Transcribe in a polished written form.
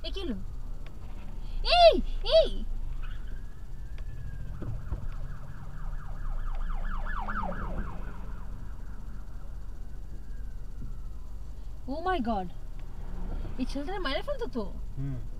এ কি হলো? এই এই ও মাই গড, এই ছেলেটা মেরে ফেলতো তো।